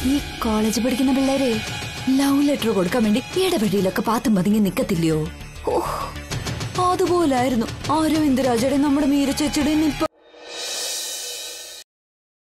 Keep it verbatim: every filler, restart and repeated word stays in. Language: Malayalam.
ഈ കോളേജ് പഠിക്കുന്ന പിള്ളേരെ ലവ് ലെറ്റർ കൊടുക്കാൻ വേണ്ടി ഇടപെടിയിലൊക്കെ പാത്തും പതുങ്ങി നിക്കത്തില്ലയോ? ഓ, അതുപോലായിരുന്നു അരവിന്ദ് രാജയുടെ നമ്മുടെ മീര ചേച്ചിയുടെ നിപ്പ.